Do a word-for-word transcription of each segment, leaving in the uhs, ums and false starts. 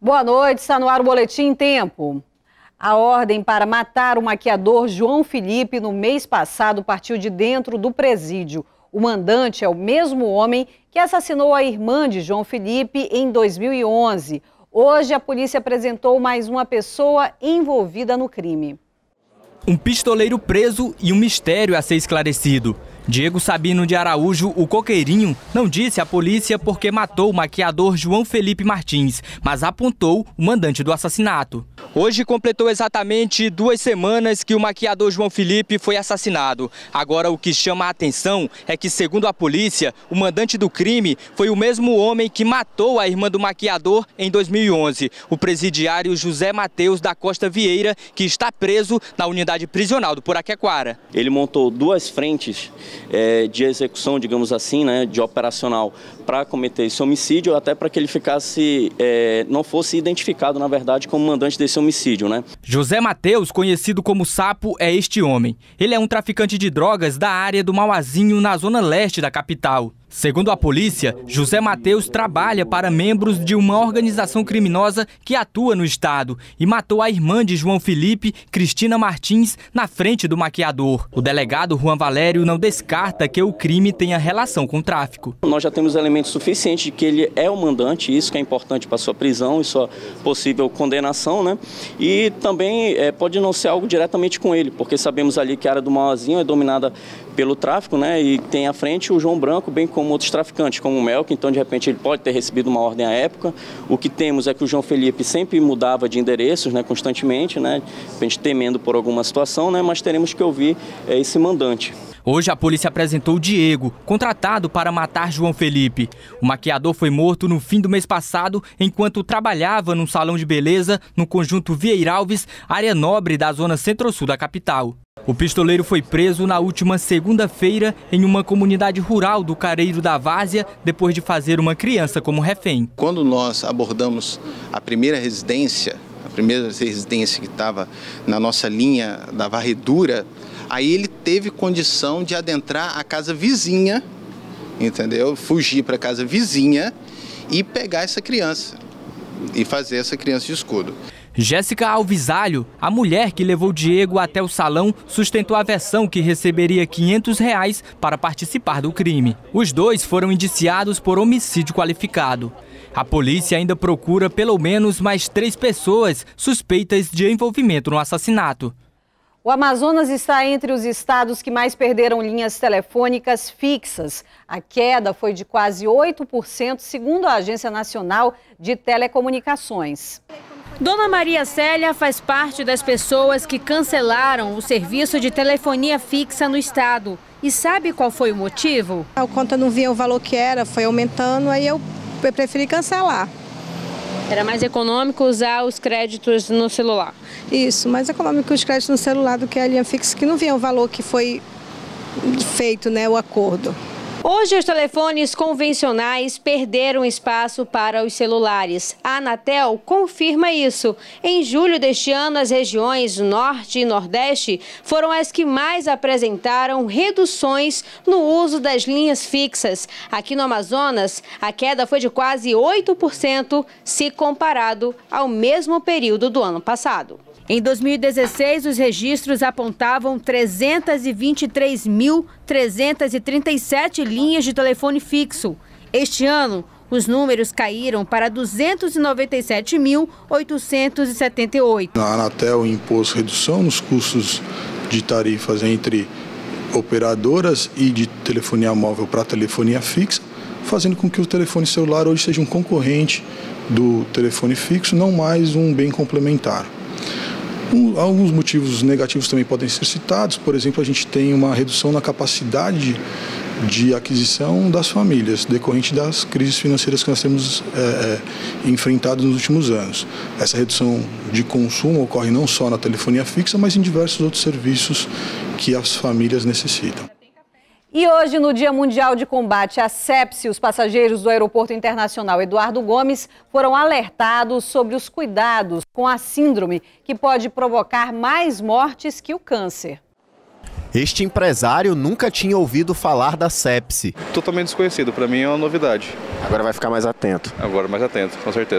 Boa noite, está no ar o Boletim Tempo. A ordem para matar o maquiador João Felipe no mês passado partiu de dentro do presídio. O mandante é o mesmo homem que assassinou a irmã de João Felipe em dois mil e onze. Hoje a polícia apresentou mais uma pessoa envolvida no crime. Um pistoleiro preso e um mistério a ser esclarecido. Diego Sabino de Araújo, o Coqueirinho, não disse à polícia porque matou o maquiador João Felipe Martins, mas apontou o mandante do assassinato. Hoje completou exatamente duas semanas que o maquiador João Felipe foi assassinado. Agora o que chama a atenção é que, segundo a polícia, o mandante do crime foi o mesmo homem que matou a irmã do maquiador em dois mil e onze, o presidiário José Mateus da Costa Vieira, que está preso na unidade prisional do Poraquequara. Ele montou duas frentes é, de execução, digamos assim, né, de operacional, para cometer esse homicídio, até para que ele ficasse, é, não fosse identificado, na verdade, como mandante desse homicídio, né? José Mateus, conhecido como Sapo, é este homem. Ele é um traficante de drogas da área do Mauazinho, na zona leste da capital. Segundo a polícia, José Mateus trabalha para membros de uma organização criminosa que atua no estado e matou a irmã de João Felipe, Cristina Martins, na frente do maquiador. O delegado Juan Valério não descarta que o crime tenha relação com o tráfico. Nós já temos elementos suficientes de que ele é o mandante, isso que é importante para sua prisão e sua possível condenação, né? E também é, pode não ser algo diretamente com ele, porque sabemos ali que a área do Mauazinho é dominada pelo tráfico, né? E tem à frente o João Branco, bem como outros traficantes, como o Melk, então de repente ele pode ter recebido uma ordem à época. O que temos é que o João Felipe sempre mudava de endereços, né, constantemente, né, de repente temendo por alguma situação, né, mas teremos que ouvir é, esse mandante. Hoje a polícia apresentou o Diego, contratado para matar João Felipe. O maquiador foi morto no fim do mês passado, enquanto trabalhava num salão de beleza no conjunto Vieira Alves, área nobre da zona centro-sul da capital. O pistoleiro foi preso na última segunda-feira em uma comunidade rural do Careiro da Várzea, depois de fazer uma criança como refém. Quando nós abordamos a primeira residência, a primeira residência que estava na nossa linha da varredura, aí ele teve condição de adentrar a casa vizinha, entendeu? Fugir para a casa vizinha e pegar essa criança e fazer essa criança de escudo. Jéssica Alvisalho, a mulher que levou Diego até o salão, sustentou a versão que receberia quinhentos reais para participar do crime. Os dois foram indiciados por homicídio qualificado. A polícia ainda procura pelo menos mais três pessoas suspeitas de envolvimento no assassinato. O Amazonas está entre os estados que mais perderam linhas telefônicas fixas. A queda foi de quase oito por cento, segundo a Agência Nacional de Telecomunicações. Dona Maria Célia faz parte das pessoas que cancelaram o serviço de telefonia fixa no estado. E sabe qual foi o motivo? A conta não via o valor que era, foi aumentando, aí eu preferi cancelar. Era mais econômico usar os créditos no celular? Isso, mais econômico os créditos no celular do que a linha fixa, que não via o valor que foi feito, né, o acordo. Hoje os telefones convencionais perderam espaço para os celulares. A Anatel confirma isso. Em julho deste ano, as regiões Norte e Nordeste foram as que mais apresentaram reduções no uso das linhas fixas. Aqui no Amazonas, a queda foi de quase oito por cento se comparado ao mesmo período do ano passado. Em dois mil e dezesseis, os registros apontavam trezentas e vinte e três mil, trezentas e trinta e sete linhas de telefone fixo. Este ano, os números caíram para duzentos e noventa e sete mil, oitocentos e setenta e oito. A Anatel impôs redução nos custos de tarifas entre operadoras e de telefonia móvel para telefonia fixa, fazendo com que o telefone celular hoje seja um concorrente do telefone fixo, não mais um bem complementar. Um, alguns motivos negativos também podem ser citados. Por exemplo, a gente tem uma redução na capacidade de aquisição das famílias, decorrente das crises financeiras que nós temos é, é, enfrentado nos últimos anos. Essa redução de consumo ocorre não só na telefonia fixa, mas em diversos outros serviços que as famílias necessitam. E hoje, no Dia Mundial de Combate à Sepse, os passageiros do Aeroporto Internacional Eduardo Gomes foram alertados sobre os cuidados com a síndrome, que pode provocar mais mortes que o câncer. Este empresário nunca tinha ouvido falar da sepse. Totalmente desconhecido, para mim é uma novidade. Agora vai ficar mais atento. Agora mais atento, com certeza.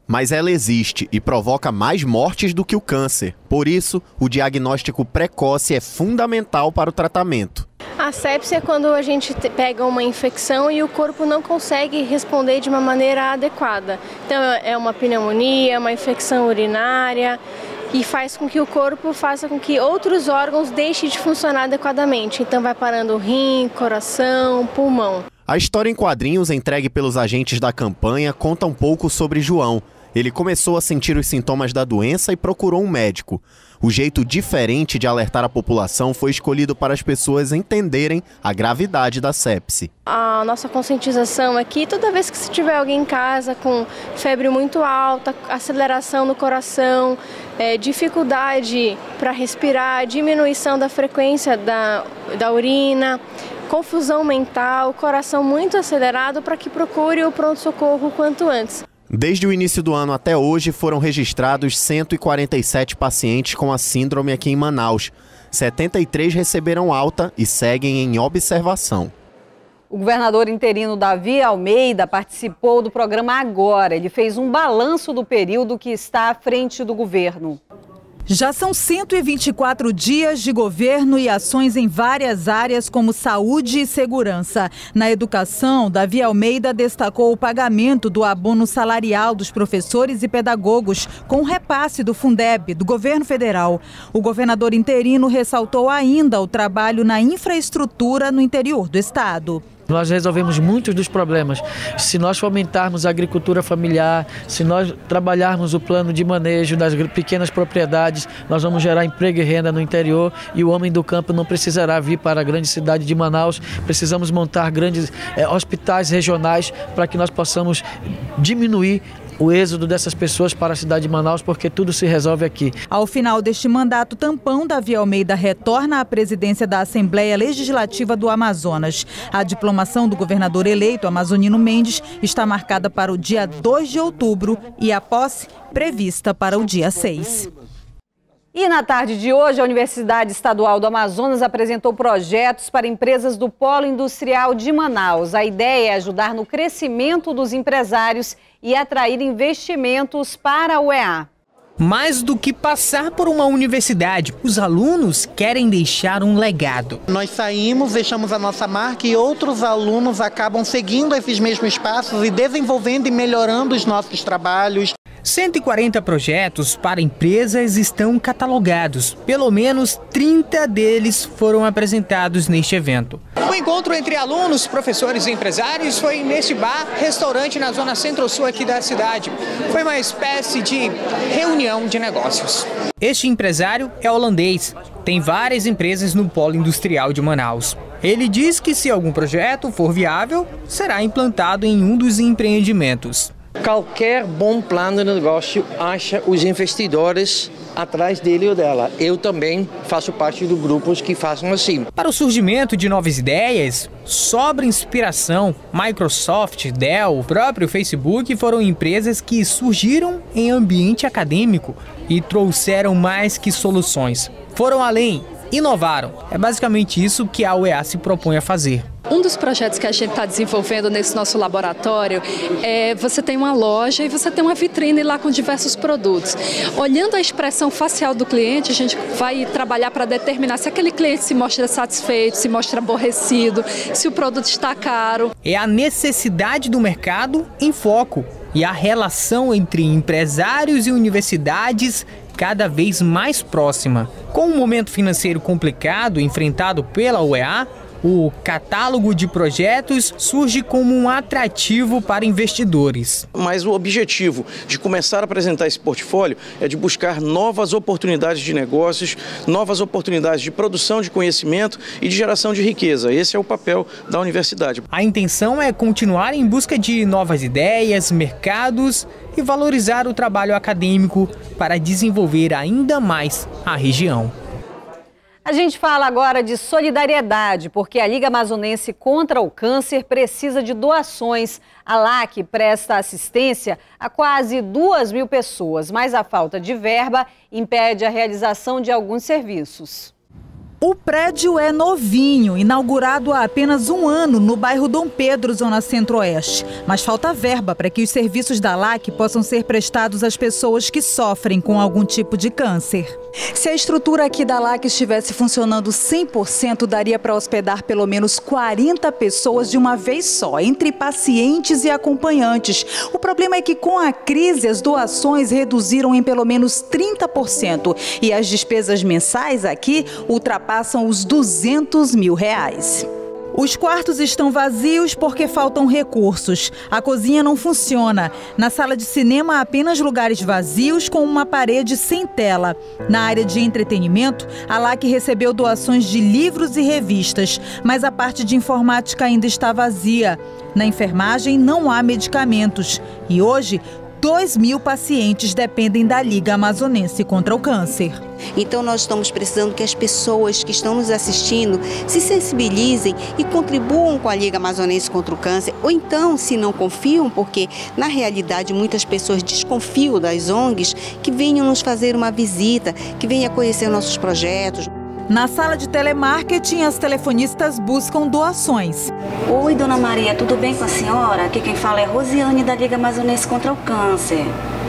mas ela existe e provoca mais mortes do que o câncer. Por isso, o diagnóstico precoce é fundamental para o tratamento. A sepse é quando a gente pega uma infecção e o corpo não consegue responder de uma maneira adequada. Então é uma pneumonia, uma infecção urinária e faz com que o corpo faça com que outros órgãos deixem de funcionar adequadamente. Então vai parando o rim, coração, pulmão. A história em quadrinhos entregue pelos agentes da campanha conta um pouco sobre João. Ele começou a sentir os sintomas da doença e procurou um médico. O jeito diferente de alertar a população foi escolhido para as pessoas entenderem a gravidade da sepse. A nossa conscientização é que toda vez que se tiver alguém em casa com febre muito alta, aceleração no coração, é, dificuldade para respirar, diminuição da frequência da, da urina, confusão mental, coração muito acelerado, para que procure o pronto-socorro o quanto antes. Desde o início do ano até hoje, foram registrados cento e quarenta e sete pacientes com a síndrome aqui em Manaus. setenta e três receberam alta e seguem em observação. O governador interino Davi Almeida participou do programa Agora. Ele fez um balanço do período que está à frente do governo. Já são cento e vinte e quatro dias de governo e ações em várias áreas como saúde e segurança. Na educação, Davi Almeida destacou o pagamento do abono salarial dos professores e pedagogos com repasse do Fundeb, do governo federal. O governador interino ressaltou ainda o trabalho na infraestrutura no interior do estado. Nós resolvemos muitos dos problemas. Se nós fomentarmos a agricultura familiar, se nós trabalharmos o plano de manejo das pequenas propriedades, nós vamos gerar emprego e renda no interior e o homem do campo não precisará vir para a grande cidade de Manaus. Precisamos montar grandes é, hospitais regionais para que nós possamos diminuir o êxodo dessas pessoas para a cidade de Manaus, porque tudo se resolve aqui. Ao final deste mandato tampão, Davi Almeida retorna à presidência da Assembleia Legislativa do Amazonas. A diplomação do governador eleito, Amazonino Mendes, está marcada para o dia dois de outubro e a posse prevista para o dia seis. E na tarde de hoje, a Universidade Estadual do Amazonas apresentou projetos para empresas do Polo Industrial de Manaus. A ideia é ajudar no crescimento dos empresários e atrair investimentos para a U E A. Mais do que passar por uma universidade, os alunos querem deixar um legado. Nós saímos, deixamos a nossa marca e outros alunos acabam seguindo esses mesmos passos e desenvolvendo e melhorando os nossos trabalhos. cento e quarenta projetos para empresas estão catalogados. Pelo menos trinta deles foram apresentados neste evento. O encontro entre alunos, professores e empresários foi neste bar, restaurante na zona centro-sul aqui da cidade. Foi uma espécie de reunião de negócios. Este empresário é holandês. Tem várias empresas no Polo Industrial de Manaus. Ele diz que se algum projeto for viável, será implantado em um dos empreendimentos. Qualquer bom plano de negócio acha os investidores atrás dele ou dela. Eu também faço parte do grupos que façam assim. Para o surgimento de novas ideias, sobra inspiração. Microsoft, Dell, o próprio Facebook foram empresas que surgiram em ambiente acadêmico e trouxeram mais que soluções. Foram além, inovaram. É basicamente isso que a U E A se propõe a fazer. Um dos projetos que a gente está desenvolvendo nesse nosso laboratório é você tem uma loja e você tem uma vitrine lá com diversos produtos. Olhando a expressão facial do cliente, a gente vai trabalhar para determinar se aquele cliente se mostra satisfeito, se mostra aborrecido, se o produto está caro. É a necessidade do mercado em foco e a relação entre empresários e universidades cada vez mais próxima. Com o momento financeiro complicado enfrentado pela U E A, o catálogo de projetos surge como um atrativo para investidores. Mas o objetivo de começar a apresentar esse portfólio é de buscar novas oportunidades de negócios, novas oportunidades de produção de conhecimento e de geração de riqueza. Esse é o papel da universidade. A intenção é continuar em busca de novas ideias, mercados e valorizar o trabalho acadêmico para desenvolver ainda mais a região. A gente fala agora de solidariedade, porque a Liga Amazonense contra o Câncer precisa de doações. A L A C presta assistência a quase duas mil pessoas, mas a falta de verba impede a realização de alguns serviços. O prédio é novinho, inaugurado há apenas um ano no bairro Dom Pedro, zona centro-oeste. Mas falta verba para que os serviços da L A C possam ser prestados às pessoas que sofrem com algum tipo de câncer. Se a estrutura aqui da L A C estivesse funcionando cem por cento, daria para hospedar pelo menos quarenta pessoas de uma vez só, entre pacientes e acompanhantes. O problema é que com a crise as doações reduziram em pelo menos trinta por cento e as despesas mensais aqui ultrapassam passam os duzentos mil reais. Os quartos estão vazios porque faltam recursos. A cozinha não funciona. Na sala de cinema há apenas lugares vazios com uma parede sem tela. Na área de entretenimento, a L A C recebeu doações de livros e revistas, mas a parte de informática ainda está vazia. Na enfermagem não há medicamentos. E hoje, dois mil pacientes dependem da Liga Amazonense contra o Câncer. Então nós estamos precisando que as pessoas que estão nos assistindo se sensibilizem e contribuam com a Liga Amazonense contra o Câncer, ou então, se não confiam, porque na realidade muitas pessoas desconfiam das O N Gs, que venham nos fazer uma visita, que venham conhecer nossos projetos. Na sala de telemarketing, as telefonistas buscam doações. Oi, dona Maria, tudo bem com a senhora? Aqui quem fala é Rosiane, da Liga Amazonense contra o Câncer.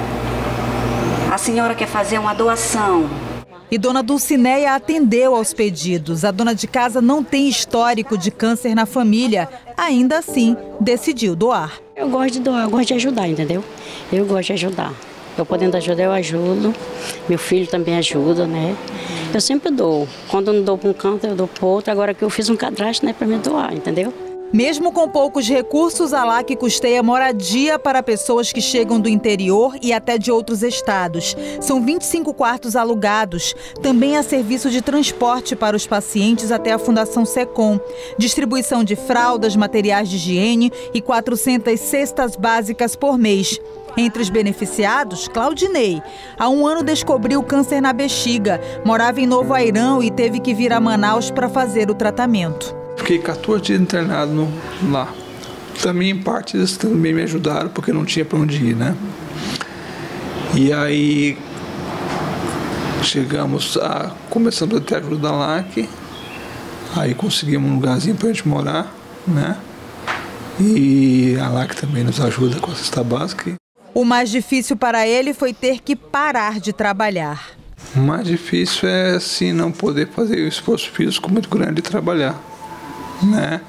A senhora quer fazer uma doação. E dona Dulcineia atendeu aos pedidos. A dona de casa não tem histórico de câncer na família. Ainda assim, decidiu doar. Eu gosto de doar, eu gosto de ajudar, entendeu? Eu gosto de ajudar. Eu podendo ajudar, eu ajudo. Meu filho também ajuda, né? Eu sempre dou. Quando eu não dou para um canto, eu dou para outro. Agora que eu fiz um cadastro, né, para me doar, entendeu? Mesmo com poucos recursos, a L A C custeia moradia para pessoas que chegam do interior e até de outros estados. São vinte e cinco quartos alugados. Também há serviço de transporte para os pacientes até a Fundação SECOM. Distribuição de fraldas, materiais de higiene e quatrocentas cestas básicas por mês. Entre os beneficiados, Claudinei. Há um ano descobriu câncer na bexiga. Morava em Novo Airão e teve que vir a Manaus para fazer o tratamento. Fiquei quatorze dias internado no, lá. Também, em parte, eles também me ajudaram, porque não tinha para onde ir, né? E aí, chegamos a... Começamos a ter ajuda da L A C. Aí conseguimos um lugarzinho para a gente morar, né? E a L A C também nos ajuda com a cesta básica. O mais difícil para ele foi ter que parar de trabalhar. O mais difícil é, assim, não poder fazer o esforço físico muito grande de trabalhar, né?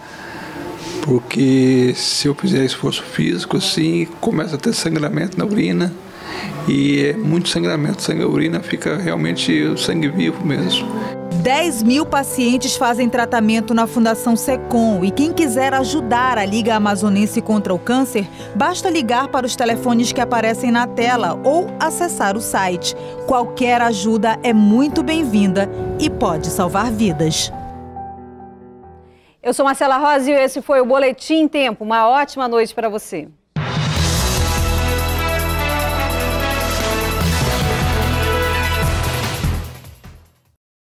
Porque se eu fizer esforço físico, assim, começa a ter sangramento na urina e é muito sangramento. Sangue, a urina fica realmente o sangue vivo mesmo. dez mil pacientes fazem tratamento na Fundação SECOM e quem quiser ajudar a Liga Amazonense contra o Câncer, basta ligar para os telefones que aparecem na tela ou acessar o site. Qualquer ajuda é muito bem-vinda e pode salvar vidas. Eu sou Marcela Rosa e esse foi o Boletim Tempo. Uma ótima noite para você.